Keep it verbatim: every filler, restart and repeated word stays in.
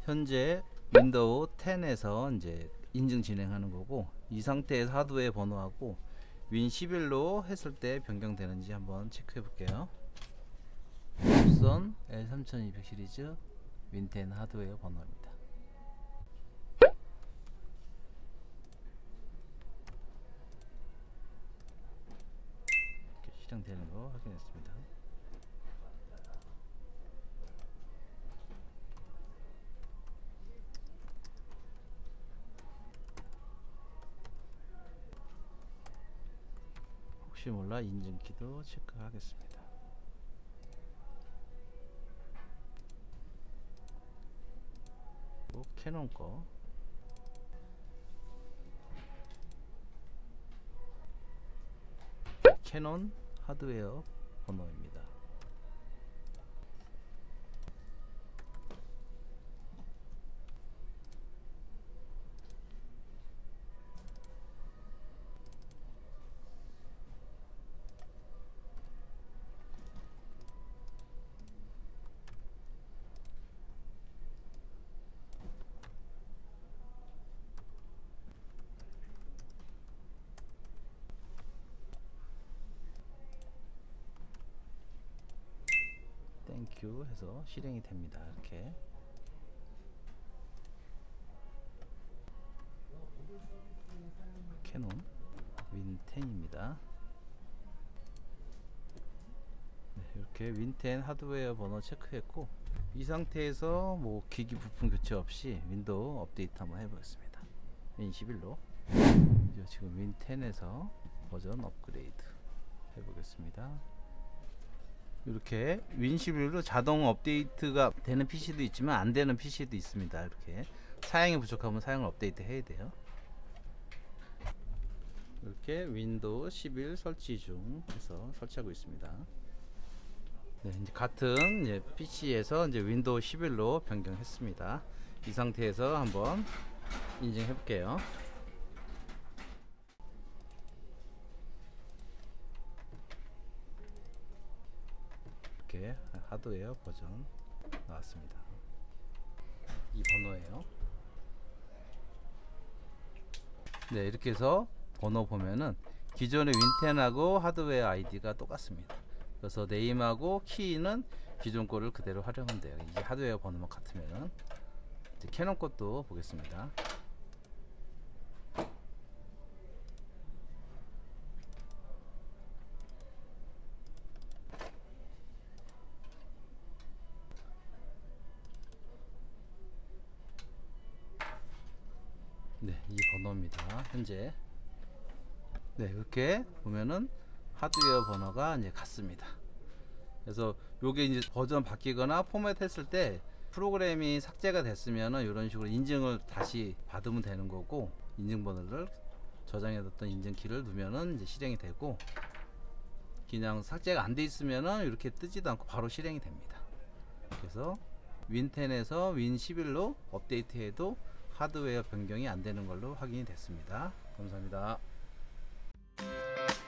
현재 윈도우 텐에서 이제 인증 진행하는 거고, 이 상태에서 하드웨어 번호하고 윈 십일로 했을 때 변경되는지 한번 체크해 볼게요. 옵선 엘 삼천이백 시리즈 윈 텐 하드웨어 번호입니다. 이렇게 실행되는 거 확인했습니다. 혹시 몰라 인증키도 체크하겠습니다. 캐논 거 캐논 하드웨어 번호입니다. 땡큐 해서 실행이 됩니다. 이렇게 캐논 윈 텐입니다. 네, 이렇게 윈 텐 하드웨어 번호 체크했고, 이 상태에서 뭐 기기 부품 교체 없이 윈도우 업데이트 한번 해보겠습니다. 윈 십일로 지금 윈 텐에서 버전 업그레이드 해보겠습니다. 이렇게 윈 십일로 자동 업데이트가 되는 피시도 있지만 안 되는 피시도 있습니다. 이렇게 사양이 부족하면 사양을 업데이트 해야 돼요. 이렇게 윈도우 십일 설치 중 해서 설치하고 있습니다. 네, 이제 같은 이제 피시에서 이제 윈도우 십일로 변경했습니다. 이 상태에서 한번 인증해 볼게요. 이렇게 하드웨어 버전 나왔습니다. 이 번호예요. 네, 이렇게 해서 번호 보면은 기존의 윈텐하고 하드웨어 아이디가 똑같습니다. 그래서 네임하고 키는 기존 거를 그대로 활용하면 돼요. 이게 하드웨어 번호만 같으면은. 이제 캐논 것도 보겠습니다. 네, 이 번호입니다. 현재. 네, 이렇게 보면은 하드웨어 번호가 이제 같습니다. 그래서 요게 이제 버전 바뀌거나 포맷 했을 때 프로그램이 삭제가 됐으면은 이런 식으로 인증을 다시 받으면 되는 거고, 인증 번호를 저장해뒀던 인증키를 누면은 이제 실행이 되고, 그냥 삭제가 안 돼 있으면은 이렇게 뜨지도 않고 바로 실행이 됩니다. 그래서 윈 텐에서 윈 십일로 업데이트해도 하드웨어 변경이 안 되는 걸로 확인이 됐습니다. 감사합니다.